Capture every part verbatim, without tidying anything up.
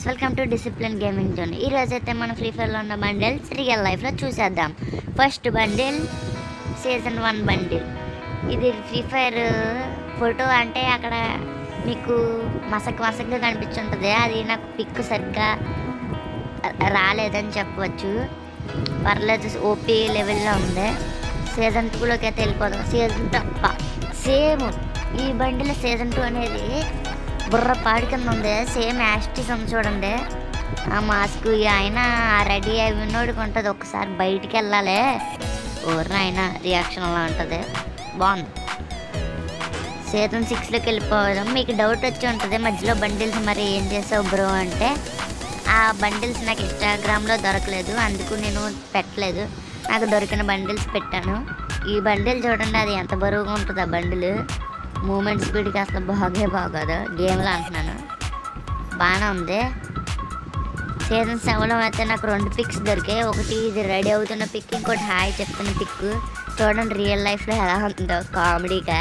Friends, welcome to discipline gaming zone. ఈ రోజు అయితే మనం ఫ్రీ ఫైర్లో ఉన్న బండిల్స్ రియల్ లైఫ్లో చూసేద్దాం. First bundle season one bundle. ఇది ఫ్రీ ఫైర్ ఫోటో అంటే అక్కడ మీకు మసక్ మసక్గా కనిపించుంటుంది. అది నాకు పిక్ సరిగ్గా రాలేదని చెప్పవచ్చు. పర్లేదు, ఓపీ లెవెల్లో ఉంది. సీజన్ టూలోకి అయితే వెళ్ళిపోదాం. సీజన్ తప్ప సేమ్ ఈ బండిలో సీజన్ టూ అనేది బుర్ర పాడి కింద ఉంది. సేమ్ యాస్టిస్ ఉంది చూడండి. ఆ మాస్క్ ఆయన రెడీ అయి ఉన్నోడికి ఉంటుంది. ఒకసారి బయటికి వెళ్ళాలి, ఊరిన ఆయన రియాక్షన్ అలా ఉంటుంది. బాగుంది. సీజన్ సిక్స్లోకి వెళ్ళిపోదాం. మీకు డౌట్ వచ్చి ఉంటుంది మధ్యలో బండిల్స్ మరి ఏం చేసావు బ్రో అంటే, ఆ బండిల్స్ నాకు ఇన్స్టాగ్రామ్లో దొరకలేదు, అందుకు నేను పెట్టలేదు. నాకు దొరికిన బండిల్స్ పెట్టాను. ఈ బండిల్ చూడండి, అది ఎంత బరువుగా ఉంటుంది. ఆ బండిల్ మూమెంట్ స్పీడ్కి అసలు బాగే బాగోదు. గేమ్లో అంటున్నాను. బాగానే ఉంది. సీజన్ సెవెన్లో అయితే నాకు రెండు పిక్స్ దొరికాయి. ఒకటి ఇది రెడీ అవుతున్న పిక్, ఇంకోటి హాయ్ చెప్తున్న పిక్. చూడండి రియల్ లైఫ్లో ఎలా ఉందో కామెడీగా.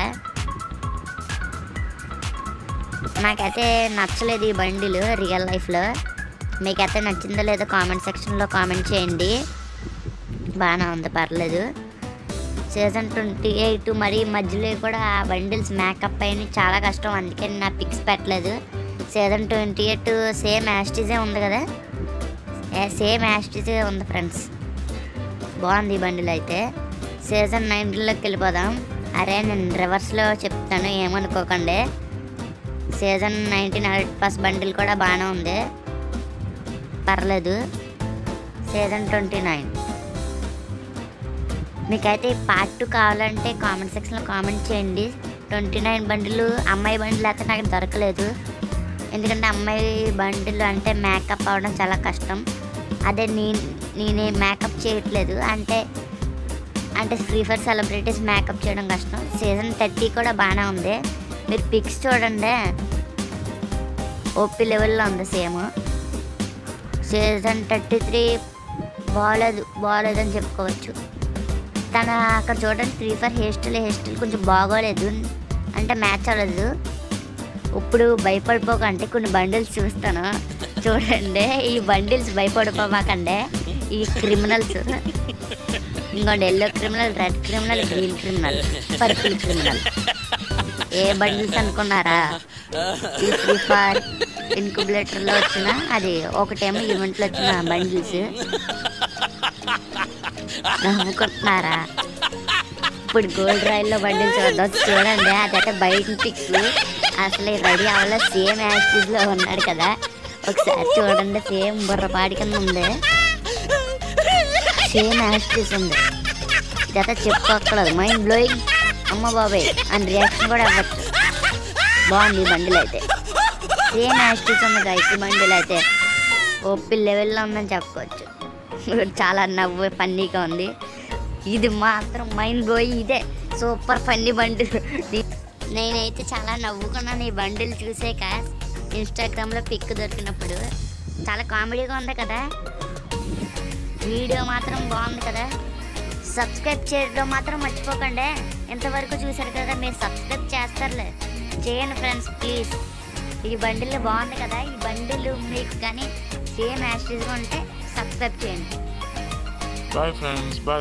నాకైతే నచ్చలేదు ఈ బండిల్ రియల్ లైఫ్లో. మీకైతే నచ్చిందో లేదో కామెంట్ సెక్షన్లో కామెంట్ చేయండి. బాగానే ఉంది, పర్లేదు. సీజన్ ట్వంటీ ఎయిట్ మరి మధ్యలో కూడా ఆ బండిల్స్ మేకప్ అయిన చాలా కష్టం, అందుకని నా పిక్స్ పెట్టలేదు. సీజన్ ట్వంటీ ఎయిట్ సేమ్ యాస్టిజే ఉంది కదా, సేమ్ యాస్టిజే ఉంది ఫ్రెండ్స్. బాగుంది ఈ బండిల్ అయితే. సీజన్ నైన్టీన్లోకి వెళ్ళిపోదాం. అరే నేను రివర్స్లో చెప్తాను, ఏమనుకోకండి. Season nineteen hundred plus bundle కూడా బాగానే ఉంది, పర్లేదు. సీజన్ ట్వంటీ నైన్ మీకైతే పార్ట్ టూ కావాలంటే కామెంట్ సెక్షన్లో కామెంట్ చేయండి. ట్వంటీ నైన్ బండిలు అమ్మాయి బండిలు అయితే నాకు దొరకలేదు, ఎందుకంటే అమ్మాయి బండిలు అంటే మేకప్ అవ్వడం చాలా కష్టం. అదే నేను నేనే మేకప్ చేయట్లేదు అంటే అంటే ఫ్రీ ఫైర్ సెలబ్రిటీస్ మేకప్ చేయడం కష్టం. సీజన్ థర్టీ కూడా బాగానే ఉంది. మీరు పిక్స్ చూడండి, ఓపీ లెవెల్లో ఉంది సేమ్. సీజన్ థర్టీ త్రీ బాగాలేదు బాగాలేదని చెప్పుకోవచ్చు. తన అక్కడ చూడండి Free Fire hairstyle hairstyle కొంచెం బాగోలేదు, అంటే మ్యాచ్ అవ్వలేదు. ఇప్పుడు భయపడిపోకండి, కొన్ని బండిల్స్ చూస్తాను చూడండి. ఈ బండిల్స్ భయపడిపోమాకండి. ఈ క్రిమినల్స్ ఇంకోండి, yellow criminal, red criminal, green criminal, purple criminal. ఏ బండిల్స్ అనుకున్నారా? ఈ ఫ్రీ ఫైర్ ఇన్క్యుబేటర్లో వచ్చిన అది ఒకటేమో ఈవెంట్లో వచ్చిన బండిల్స్ నమ్ముకుంటున్నారా? ఇప్పుడు గోల్డ్ రైల్లో బండిల్స్ వద్ద చూడండి, అదైతే బయట పిక్స్. అసలు రెడీ అవ్వలే, సేమ్ యాక్టివ్లో ఉన్నాడు కదా. ఒకసారి చూడండి, సేమ్ బుర్రపాడి కింద ఉంది, సేమ్ యాక్టివ్స్ ఉంది. ఇదైతే చెప్పుకోక్కలేదు, మైండ్ బ్లోయింగ్, అమ్మ బాబాయ్ అని రియాక్షన్ కూడా అవ్వచ్చు. బాగుంది ఈ బండిల్ అయితే, సేమ్ యాక్టివ్స్ ఉంది గైస్. ఈ బండిల్ అయితే ఓపీ లెవెల్లో ఉందని చెప్పుకోవచ్చు. చాలా నవ్వు ఫన్నీగా ఉంది. ఇది మాత్రం మైండ్ బ్లోయింగ్, ఇదే సూపర్ ఫన్నీ బండిల్. నేనైతే చాలా నవ్వుకున్నాను ఈ బండిల్ చూసాక. ఇన్స్టాగ్రామ్లో పిక్ దొరికినప్పుడు చాలా కామెడీగా ఉంది కదా. వీడియో మాత్రం బాగుంది కదా. సబ్స్క్రైబ్ చేయడం మాత్రం మర్చిపోకండి. ఎంతవరకు చూసారు కదా, మీరు సబ్స్క్రైబ్ చేస్తారులే, చేయండి ఫ్రెండ్స్ ప్లీజ్. ఈ బండిల్ బాగుంది కదా. ఈ బండిల్ మీకు కానీ సేమ్ యాస్టిజ్గా ఉంటే సబ్స్క్రైబ్ చేయండి. Bye friends, bye.